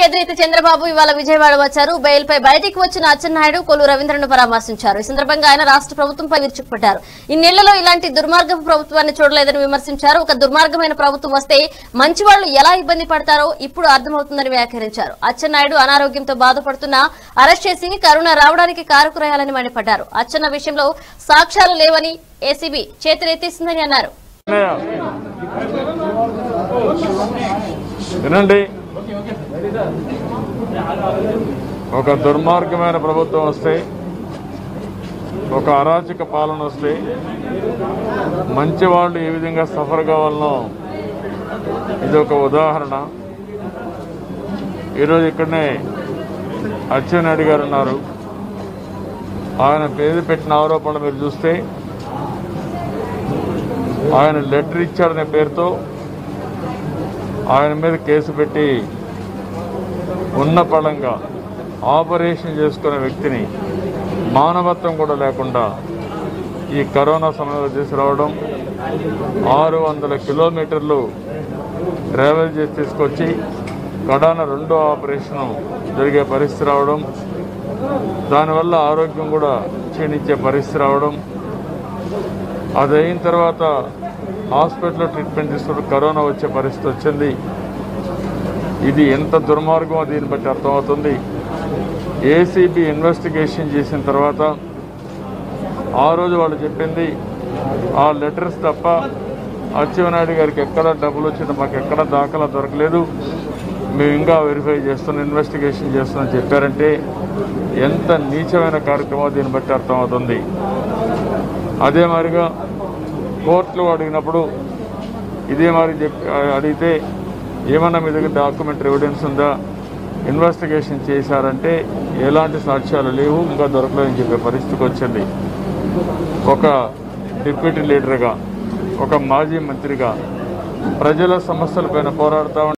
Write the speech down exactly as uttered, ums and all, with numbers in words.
ఎదురైతే చంద్రబాబు ఇవాళ విజయవాడ వచ్చారు. బెయిల్ పై బయటికి వచ్చిన అచ్చెన్నాయుడు కొల్లు రవీంద్రను పరామర్శించారు. ఈ సందర్భంగా ఆయన రాష్ట్ర ప్రభుత్వంపై విరుచుకుపడ్డారు. ఇన్నేళ్లలో ఇలాంటి దుర్మార్గపు ప్రభుత్వాన్ని చూడలేదని విమర్శించారు. ఒక దుర్మార్గమైన ప్రభుత్వం వస్తే మంచి వాళ్లు ఎలా ఇబ్బంది పడతారో ఇప్పుడు అర్థమవుతుందని వ్యాఖ్యానించారు. అచ్చెన్నాయుడు అనారోగ్యంతో బాధపడుతున్నా అరెస్ట్ చేసి కరోనా రావడానికి కారకురాయాలని మండిపడ్డారు. అచ్చెన్న విషయంలో సాక్ష్యాలు లేవని ఏసీబీ చేతులెత్తేసిందని అన్నారు. వినండి, ఒక దుర్మార్గమైన ప్రభుత్వం వస్తే, ఒక అరాచక పాలన వస్తే మంచి వాళ్ళు ఏ విధంగా సఫర్ కావాలనో ఇది ఒక ఉదాహరణ. ఈరోజు ఇక్కడనే అచ్చెన్నాయుడు గారు ఉన్నారు. ఆయన పేరు పెట్టిన ఆరోపణలు మీరు చూస్తే ఆయన లెటర్ ఇచ్చాడనే పేరుతో ఆయన మీద కేసు పెట్టి ఉన్న పళంగా ఆపరేషన్ చేసుకునే వ్యక్తిని మానవత్వం కూడా లేకుండా ఈ కరోనా సమయంలో తీసుకురావడం, ఆరు వందల కిలోమీటర్లు ట్రావెల్ చేసి తీసుకొచ్చి కడాన రెండో ఆపరేషను జరిగే పరిస్థితి రావడం, దానివల్ల ఆరోగ్యం కూడా క్షీణించే పరిస్థితి రావడం, అది అయిన తర్వాత హాస్పిటల్లో ట్రీట్మెంట్ తీసుకుంటూ కరోనా వచ్చే పరిస్థితి వచ్చింది. ఇది ఎంత దుర్మార్గమో దీన్ని బట్టి అర్థమవుతుంది. ఏసీబీ ఇన్వెస్టిగేషన్ చేసిన తర్వాత ఆ రోజు వాళ్ళు చెప్పింది ఆ లెటర్స్ తప్ప అచ్చెన్నాయుడు గారికి ఎక్కడ డబ్బులు వచ్చినా మాకు ఎక్కడ దాఖలా దొరకలేదు, మేము ఇంకా వెరిఫై చేస్తున్నాం, ఇన్వెస్టిగేషన్ చేస్తున్నాం చెప్పారంటే ఎంత నీచమైన కార్యక్రమం దీన్ని బట్టి అర్థమవుతుంది. అదే మాదిరిగా కోర్టులో అడిగినప్పుడు ఇదే మరి చెప్పి అడిగితే ఏమన్నా మీ దగ్గర డాక్యుమెంటరీ ఎవిడెన్స్ ఉందా, ఇన్వెస్టిగేషన్ చేశారంటే ఎలాంటి సాక్ష్యాలు లేవు, ఇంకా దొరకలేదని చెప్పే పరిస్థితికి వచ్చింది. ఒక డిప్యూటీ లీడర్గా, ఒక మాజీ మంత్రిగా ప్రజల సమస్యలపైన పోరాడుతూ